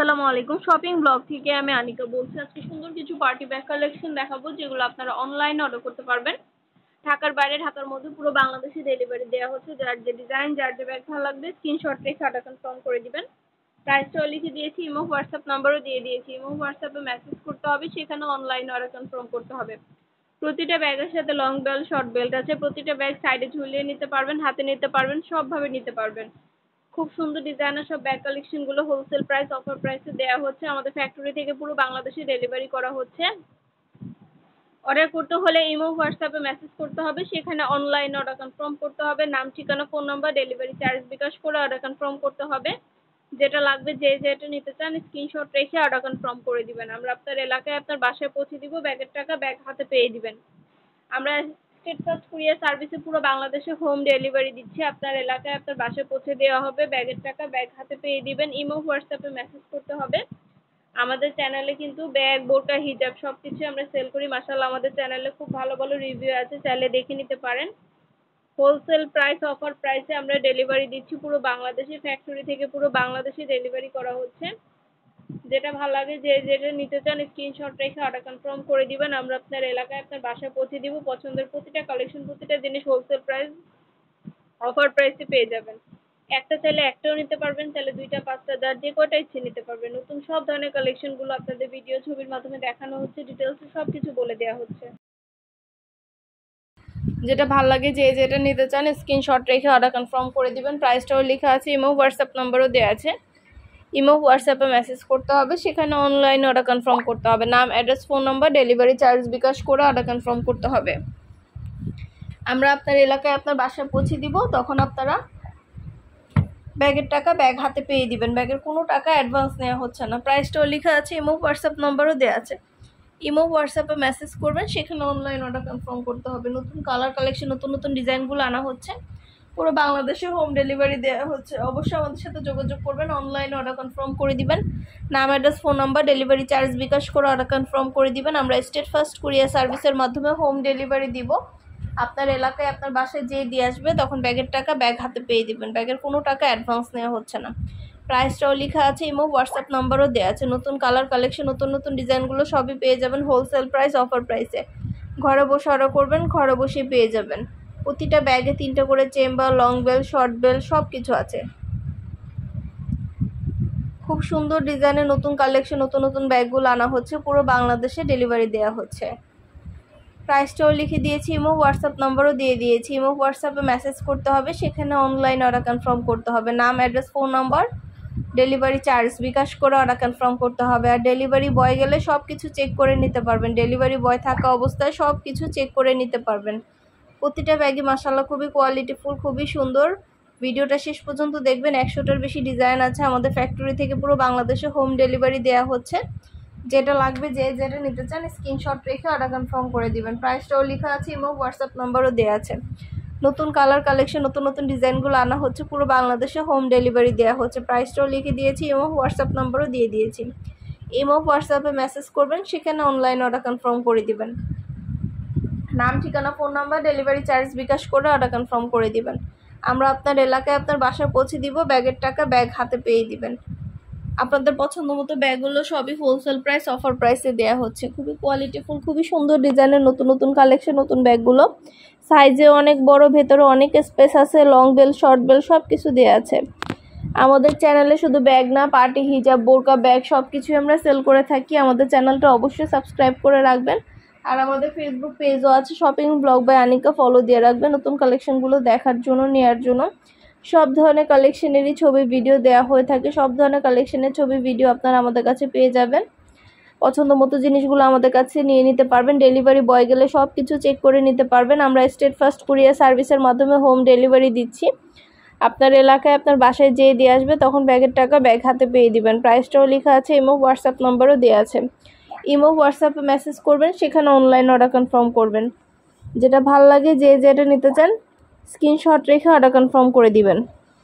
আসসালামু আলাইকুম shopping blog থেকে আমি আনিকা বলছি। আজকে সুন্দর কিছু পার্টি ব্যাগ কালেকশন দেখাবো যেগুলো আপনারা অনলাইনে অর্ডার করতে পারবেন। ঢাকার বাইরে ঢাকার মধ্যে পুরো বাংলাদেশে ডেলিভারি দেওয়া হচ্ছে। যার যে ডিজাইন যার যে ব্যাগ ভালো লাগবে স্ক্রিনশট রেখে অর্ডার কনফার্ম করে দিবেন। প্রাইসটাও লিখে দিয়েছি, ইমো হোয়াটসঅ্যাপ নাম্বারও দিয়ে দিয়েছি। ইমো হোয়াটসঅ্যাপে মেসেজ করতে হবে, সেখানে অনলাইনে অর্ডার কনফার্ম করতে হবে। প্রতিটা ব্যাগের সাথে লং বেল্ট শর্ট বেল্ট আছে। প্রতিটা ব্যাগ সাইডে ঝুলিয়ে নিতে পারবেন, হাতে নিতে পারবেন, সবভাবে নিতে পারবেন। খুব সুন্দর ডিজাইনের সব ব্যাগ কালেকশনগুলো হোলসেল প্রাইস অফার প্রাইসে দেওয়া হচ্ছে। আমাদের ফ্যাক্টরি থেকে পুরো বাংলাদেশে ডেলিভারি করা হচ্ছে। অর্ডার করতে হলে ইমো হোয়াটসঅ্যাপে মেসেজ করতে হবে, সেখানে অনলাইনে অর্ডার কনফার্ম করতে হবে। নাম ঠিকানা phone number delivery charge bKash করে অর্ডার কনফার্ম করতে হবে। যেটা লাগবে যে যেটা নিতে চান স্ক্রিনশট রেখে অর্ডার কনফার্ম করে দিবেন। আমরা আপনার এলাকায় আপনার বাসায় পৌঁছে দিব। ব্যাগের টাকা ব্যাগ হাতে পেয়ে দিবেন। আমরা স্টেট ফার্স্ট কুরিয়ার সার্ভিসে পুরো বাংলাদেশে হোম ডেলিভারি দিচ্ছি। আপনার এলাকায় আপনার বাসায় পৌঁছে দেওয়া হবে। ব্যাগের টাকা ব্যাগ হাতে পেয়ে দিবেন। ইমো হোয়াটসঅ্যাপে মেসেজ করতে হবে। আমাদের চ্যানেলে কিন্তু ব্যাগ বোরকা হিজাব সব কিছু আমরা সেল করি। মাশাআল্লাহ আমাদের চ্যানেলে খুব ভালো ভালো রিভিউ আছে, চাইলে দেখে নিতে পারেন। হোলসেল প্রাইস অফার প্রাইসে আমরা ডেলিভারি দিচ্ছি পুরো বাংলাদেশে। ফ্যাক্টরি থেকে পুরো বাংলাদেশে ডেলিভারি করা হচ্ছে। যেটা ভালো লাগে যে যেটা নিতে চান স্ক্রিনশট রেখে অর্ডার কনফার্ম করে দিবেন। আমরা আপনার এলাকায় আপনার বাসায় পৌঁছে দিব। পছন্দের প্রতিটা কালেকশন প্রতিটা জিনিস হোলসেল প্রাইস অফার প্রাইসে পেয়ে যাবেন। একটা চাইলে একটাও নিতে পারবেন, চাইলে দুইটা পাঁচটা যার যে কয়টা ইচ্ছে নিতে পারবেন। নতুন সব ধরনের কালেকশনগুলো আপনাদের ভিডিও ছবির মাধ্যমে দেখানো হচ্ছে, ডিটেলসে সব কিছু বলে দেওয়া হচ্ছে। যেটা ভালো লাগে যে যেটা নিতে চান স্ক্রিনশট রেখে অর্ডার কনফার্ম করে দিবেন। প্রাইসটাও লেখা আছে, ইমো হোয়াটসঅ্যাপ নাম্বারও দেওয়া আছে। ইমো হোয়াটসঅ্যাপে মেসেজ করতে হবে, সেখানে অনলাইনে অর্ডার কনফার্ম করতে হবে। নাম address phone number delivery charge bKash করে অর্ডার কনফার্ম করতে হবে। আমরা আপনার এলাকায় আপনার বাসায় পৌঁছে দিব, তখন আপনারা ব্যাগের টাকা ব্যাগ হাতে পেয়ে দিবেন। ব্যাগের কোনো টাকা অ্যাডভান্স নেওয়া হচ্ছে না। প্রাইসটাও লেখা আছে, ইমো হোয়াটসঅ্যাপ নাম্বারও দেওয়া আছে। ইমো হোয়াটসঅ্যাপে মেসেজ করবেন, সেখানে অনলাইন অর্ডার কনফার্ম করতে হবে। নতুন কালার কালেকশন নতুন নতুন ডিজাইনগুলো আনা হচ্ছে, পুরো বাংলাদেশে হোম ডেলিভারি দেওয়া হচ্ছে। অবশ্যই আমাদের সাথে যোগাযোগ করবেন, অনলাইনে অর্ডার কনফার্ম করে দিবেন। নাম address phone number delivery charge bKash করে অর্ডার কনফার্ম করে দিবেন। আমরা স্টেট ফার্স্ট কুরিয়ার সার্ভিসের মাধ্যমে হোম ডেলিভারি দিব। আপনার এলাকায় আপনার বাসায় যেয়ে দিয়ে আসবে, তখন ব্যাগের টাকা ব্যাগ হাতে পেয়ে দিবেন। ব্যাগের কোনো টাকা অ্যাডভান্স নেওয়া হচ্ছে না। প্রাইসটাও লেখা আছে, ইমো হোয়াটসঅ্যাপ নাম্বারও দেওয়া আছে। নতুন কালার কালেকশন নতুন নতুন ডিজাইনগুলো সবই পেয়ে যাবেন হোলসেল প্রাইস অফার প্রাইসে। ঘরে বসে অর্ডার করবেন, ঘরে বসেই পেয়ে যাবেন। প্রতিটা ব্যাগে 3টা করে chamber long belt short belt সব কিছু আছে। খুব সুন্দর ডিজাইনের নতুন কালেকশন নতুন নতুন ব্যাগগুলো আনা হচ্ছে, পুরো বাংলাদেশে ডেলিভারি দেওয়া হচ্ছে। প্রাইসটাও লিখে দিয়েছি, ইমো হোয়াটসঅ্যাপ নাম্বারও দিয়ে দিয়েছি। ইমো হোয়াটসঅ্যাপে মেসেজ করতে হবে, সেখানে অনলাইন অর্ডার কনফার্ম করতে হবে। নাম address phone number delivery charge bKash করে অর্ডার কনফার্ম করতে হবে। আর ডেলিভারি বয় গেলে সব কিছু চেক করে নিতে পারবেন। ডেলিভারি বয় থাকা অবস্থায় সব কিছু চেক করে নিতে পারবেন। প্রতিটা ব্যাগই মাশাআল্লাহ খুবই কোয়ালিটিফুল, খুবই সুন্দর। ভিডিওটা শেষ পর্যন্ত দেখবেন। 100টার বেশি ডিজাইন আছে। আমাদের ফ্যাক্টরি থেকে পুরো বাংলাদেশে হোম ডেলিভারি দেওয়া হচ্ছে। যেটা লাগবে যে যেটা নিতে চান স্ক্রিনশট রেখে অর্ডার কনফার্ম করে দিবেন। প্রাইসটাও লেখা আছে, ইমো হোয়াটসঅ্যাপ নাম্বারও দেওয়া আছে। নতুন কালার কালেকশন নতুন নতুন ডিজাইনগুলো আনা হচ্ছে, পুরো বাংলাদেশে হোম ডেলিভারি দেওয়া হচ্ছে। প্রাইসটাও লিখে দিয়েছি, ইমো হোয়াটসঅ্যাপ নাম্বারও দিয়ে দিয়েছি। ইমো হোয়াটসঅ্যাপে মেসেজ করবেন, সেখানে অনলাইন অর্ডার কনফার্ম করে দিবেন। নাম ঠিকানা phone number delivery charge bKash করে অর্ডার কনফার্ম করে দিবেন। আমরা আপনার এলাকায় আপনার বাসায় পৌঁছে দিব। ব্যাগের টাকা ব্যাগ হাতে পেয়ে দিবেন। আপনাদের পছন্দ মতো ব্যাগগুলো সবই হোলসেল প্রাইস অফার প্রাইসে দেওয়া হচ্ছে। খুবই কোয়ালিটিফুল খুবই সুন্দর ডিজাইনের নতুন নতুন কালেকশন নতুন ব্যাগগুলো। সাইজে অনেক বড়, ভেতরে অনেক স্পেস আছে। লং বেল শর্ট বেল সব কিছু দেওয়া আছে। আমাদের চ্যানেলে শুধু ব্যাগ না, পার্টি হিজাব বোরকা ব্যাগ সব কিছুই আমরা সেল করে থাকি। আমাদের চ্যানেলটা অবশ্যই সাবস্ক্রাইব করে রাখবেন। আর আমাদের ফেসবুক পেজও আছে, shopping blog by Anika, follow দিয়ে রাখবেন নতুন কালেকশনগুলো দেখার জন্য, নেওয়ার জন্য। সব ধরনের কালেকশনেরই ছবি ভিডিও দেওয়া হয়ে থাকে। সব ধরনের কালেকশনের ছবি ভিডিও আপনারা আমাদের কাছে পেয়ে যাবেন। পছন্দ মতো জিনিসগুলো আমাদের কাছে নিয়ে নিতে পারবেন। ডেলিভারি বয় গেলে সব কিছু চেক করে নিতে পারবেন। আমরা স্টেট ফার্স্ট কুরিয়ার সার্ভিসের মাধ্যমে হোম ডেলিভারি দিচ্ছি। আপনার এলাকায় আপনার বাসায় যেয়ে দিয়ে আসবে, তখন ব্যাগের টাকা ব্যাগ হাতে পেয়ে দিবেন। প্রাইসটাও লেখা আছে, ইমো হোয়াটসঅ্যাপ নাম্বারও দেওয়া আছে। ইমো হোয়াটসঅ্যাপে মেসেজ করবেন, সেখানে অনলাইন অর্ডার কনফার্ম করবেন। যেটা ভালো লাগে যে যেটা নিতে চান স্ক্রিনশট রেখে অর্ডার কনফার্ম করে দিবেন।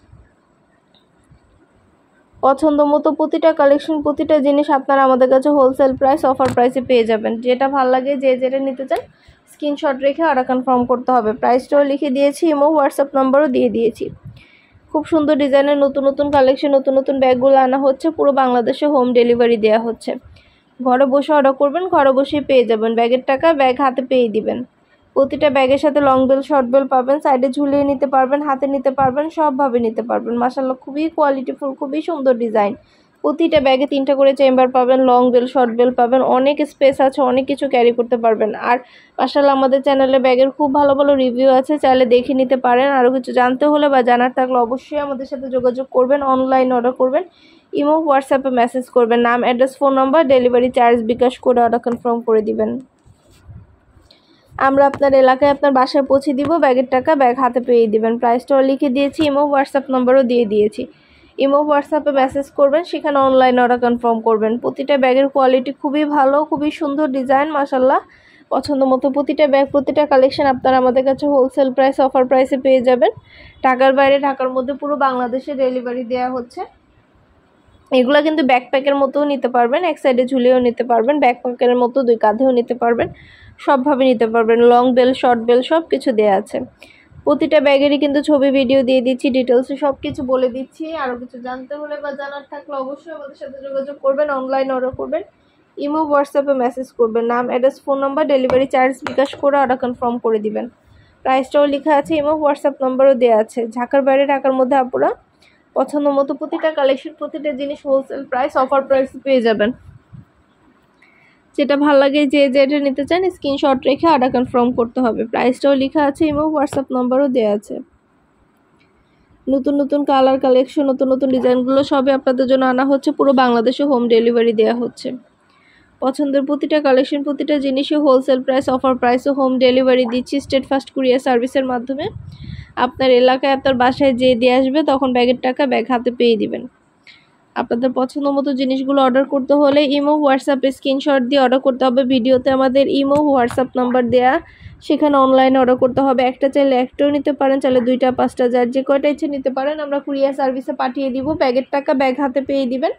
পছন্দ মতো প্রতিটা কালেকশন প্রতিটা জিনিস আপনারা আমাদের কাছে হোলসেল প্রাইস অফার প্রাইসে পেয়ে যাবেন। যেটা ভালো লাগে যে যেটা নিতে চান স্ক্রিনশট রেখে অর্ডার কনফার্ম করতে হবে। প্রাইসটাও লিখে দিয়েছি, ইমো হোয়াটসঅ্যাপ নাম্বারও দিয়ে দিয়েছি। খুব সুন্দর ডিজাইনের নতুন নতুন কালেকশন নতুন নতুন ব্যাগগুলো আনা হচ্ছে, পুরো বাংলাদেশে হোম ডেলিভারি দেওয়া হচ্ছে। ঘরে বসে অর্ডার করবেন, ঘরে বসেই পেয়ে যাবেন। ব্যাগের টাকা ব্যাগ হাতে পেয়ে দিবেন। প্রতিটা ব্যাগের সাথে লং বেল শর্ট বেল পাবেন, সাইডে ঝুলিয়ে নিতে পারবেন, হাতে নিতে পারবেন, সবভাবে নিতে পারবেন। মাশাআল্লাহ খুবই কোয়ালিটিফুল, খুবই সুন্দর ডিজাইন। প্রতিটা ব্যাগে 3টা করে চেম্বার পাবেন, লং বেল শর্ট বেল পাবেন, অনেক স্পেস আছে, অনেক কিছু ক্যারি করতে পারবেন। আর মাশাআল্লাহ আমাদের চ্যানেলে ব্যাগের খুব ভালো ভালো রিভিউ আছে, চাইলে দেখে নিতে পারেন। আরও কিছু জানতে হলে বা জানার থাকলে অবশ্যই আমাদের সাথে যোগাযোগ করবেন, অনলাইন অর্ডার করবেন, ইমো হোয়াটসঅ্যাপে মেসেজ করবেন, নাম address phone number delivery charge bKash করে অর্ডার কনফার্ম করে দিবেন। আমরা আপনার এলাকায় আপনার বাসায় পৌঁছে দিব, ব্যাগের টাকা ব্যাগ হাতে পেয়ে দিবেন। প্রাইসটাও লিখে দিয়েছি, ইমো হোয়াটসঅ্যাপ নাম্বারও দিয়ে দিয়েছি। ইমো হোয়াটসঅ্যাপে মেসেজ করবেন, সেখানে অনলাইন অর্ডার কনফার্ম করবেন। প্রতিটা ব্যাগের কোয়ালিটি খুবই ভালো, খুবই সুন্দর ডিজাইন, মাশাআল্লাহ পছন্দ মতো প্রতিটা ব্যাগ প্রতিটা কালেকশন আপনারা আমাদের কাছে হোলসেল প্রাইস অফার প্রাইসে পেয়ে যাবেন। ঢাকার বাইরে ঢাকার মধ্যে পুরো বাংলাদেশে ডেলিভারি দেওয়া হচ্ছে। এগুলো কিন্তু ব্যাকপ্যাকের মতোও নিতে পারবেন, এক সাইডে ঝুলিয়েও নিতে পারবেন, ব্যাকপ্যাকের মতো 2 কাঁধেও নিতে পারবেন, সবভাবে নিতে পারবেন। লং বেল শর্ট বেল সব কিছু দেওয়া আছে। প্রতিটা ব্যাগেরই কিন্তু ছবি ভিডিও দিয়ে দিচ্ছি, ডিটেলসে সব কিছু বলে দিচ্ছি। আরও কিছু জানতে হলে বা জানার থাকলে অবশ্যই আমাদের সাথে যোগাযোগ করবেন, অনলাইন অর্ডার করবেন, ইমো হোয়াটসঅ্যাপে মেসেজ করবেন, নাম address phone number delivery charge bKash করে অর্ডার কনফার্ম করে দিবেন। প্রাইসটাও লেখা আছে, ইমো হোয়াটসঅ্যাপ নাম্বারও দেওয়া আছে। ঢাকার বাইরে ঢাকার মধ্যে আপুরা পছন্দ মতো প্রতিটা কালেকশন প্রতিটা জিনিস হোলসেল প্রাইস অফার প্রাইসে পেয়ে যাবেন। যেটা ভালো লাগে যে যেটা নিতে চান স্ক্রিনশট রেখে অর্ডার কনফার্ম করতে হবে। প্রাইসটাও লেখা আছে, ইমো হোয়াটসঅ্যাপ নাম্বারও দেওয়া আছে। নতুন নতুন কালার কালেকশন নতুন নতুন ডিজাইনগুলো সবই আপনাদের জন্য আনা হচ্ছে, পুরো বাংলাদেশে হোম ডেলিভারি দেওয়া হচ্ছে। পছন্দের প্রতিটা কালেকশন প্রতিটা জিনিসই হোলসেল প্রাইস অফার প্রাইসে হোম ডেলিভারি দিচ্ছি স্টেট ফাস্ট কুরিয়ার সার্ভিসের মাধ্যমে। আপনার এলাকায় আপনার বাসায় যেয়ে দিয়ে আসবে, তখন ব্যাগের টাকা ব্যাগ হাতে পেয়ে দিবেন। আপনাদের পছন্দ মতো জিনিসগুলো অর্ডার করতে হলে ইমো হোয়াটসঅ্যাপে স্ক্রিনশট দিয়ে অর্ডার করতে হবে। ভিডিওতে আমাদের ইমো হোয়াটসঅ্যাপ নাম্বার দেয়া, সেখানে অনলাইনে অর্ডার করতে হবে। একটা চাইলে একটাও নিতে পারেন, চাইলে 2টা 5টা যার যে কয়টা ইচ্ছে নিতে পারেন। আমরা কুরিয়ার সার্ভিসে পাঠিয়ে দিব, ব্যাগের টাকা ব্যাগ হাতে পেয়ে দিবেন।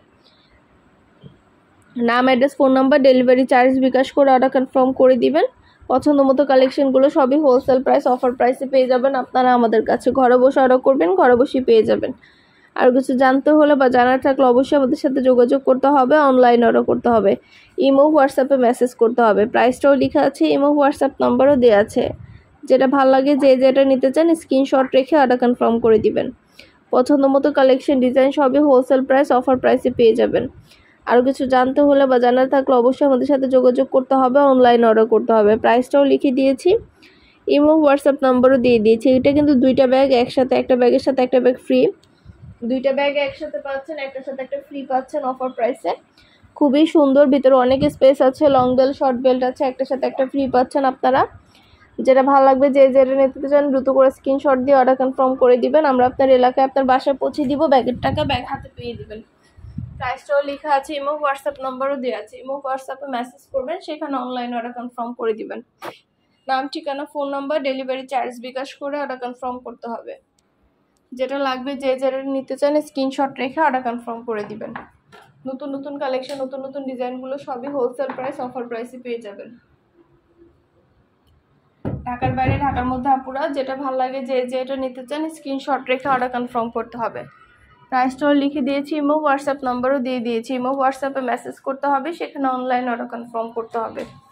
নাম address phone number delivery charge bKash করে অর্ডার কনফার্ম করে দিবেন। পছন্দ মতো কালেকশনগুলো সবই হোলসেল প্রাইস অফার প্রাইসে পেয়ে যাবেন আপনারা আমাদের কাছে। ঘরে বসে অর্ডার করবেন, ঘরে বসেই পেয়ে যাবেন। আর কিছু জানতে হলে বা জানার থাকলে অবশ্যই আমাদের সাথে যোগাযোগ করতে হবে, অনলাইন অর্ডার করতে হবে, ইমো হোয়াটসঅ্যাপে মেসেজ করতে হবে। প্রাইসটাও লেখা আছে, ইমো হোয়াটসঅ্যাপ নাম্বারও দেওয়া আছে। যেটা ভালো লাগে যে যেটা নিতে চান স্ক্রিনশট রেখে অর্ডার কনফার্ম করে দিবেন। পছন্দ মতো কালেকশন ডিজাইন সবই হোলসেল প্রাইস অফার প্রাইসে পেয়ে যাবেন। আরও কিছু জানতে হলে বা জানার থাকলে অবশ্যই আমাদের সাথে যোগাযোগ করতে হবে, অনলাইন অর্ডার করতে হবে। প্রাইসটাও লিখে দিয়েছি, ইমো হোয়াটসঅ্যাপ নাম্বারও দিয়ে দিয়েছি। এটা কিন্তু 2টা ব্যাগ একসাথে, একটা ব্যাগের সাথে একটা ব্যাগ ফ্রি, 2টা ব্যাগ একসাথে পাচ্ছেন, একটার সাথে একটা ফ্রি পাচ্ছেন অফার প্রাইসে। খুবই সুন্দর, ভিতরে অনেক স্পেস আছে, লং বেল শর্ট বেল্ট আছে, একটার সাথে একটা ফ্রি পাচ্ছেন আপনারা। যেটা ভালো লাগবে যে যেটা নিতে চান দ্রুত করে স্ক্রিনশট দিয়ে অর্ডার কনফার্ম করে দিবেন। আমরা আপনার এলাকায় আপনার বাসায় পৌঁছে দিব, ব্যাগের টাকা ব্যাগ হাতে পেয়ে দিবেন। প্রাইসটাও লেখা আছে, ইমো হোয়াটসঅ্যাপ নাম্বারও দেওয়া আছে। ইমো হোয়াটসঅ্যাপে মেসেজ করবেন, সেখানে অনলাইন অর্ডার কনফার্ম করে দিবেন। নাম ঠিকানা phone number delivery charge bKash করে অর্ডার কনফার্ম করতে হবে। যেটা লাগবে যে যেটা নিতে চান স্ক্রিনশট রেখে অর্ডার কনফার্ম করে দিবেন। নতুন নতুন কালেকশন নতুন নতুন ডিজাইনগুলো সবই হোলসেল প্রাইস অফার প্রাইসে পেয়ে যাবেন। ঢাকার বাইরে ঢাকার মধ্যে আপুরা যেটা ভালো লাগে যে যেটা নিতে চান স্ক্রিনশট রেখে অর্ডার কনফার্ম করতে হবে। প্রাইসটাও লিখে দিয়েছি, ইমো হোয়াটসঅ্যাপ নাম্বারও দিয়ে দিয়েছি। ইমো হোয়াটসঅ্যাপে মেসেজ করতে হবে, সেখানে অনলাইন অর্ডার কনফার্ম করতে হবে।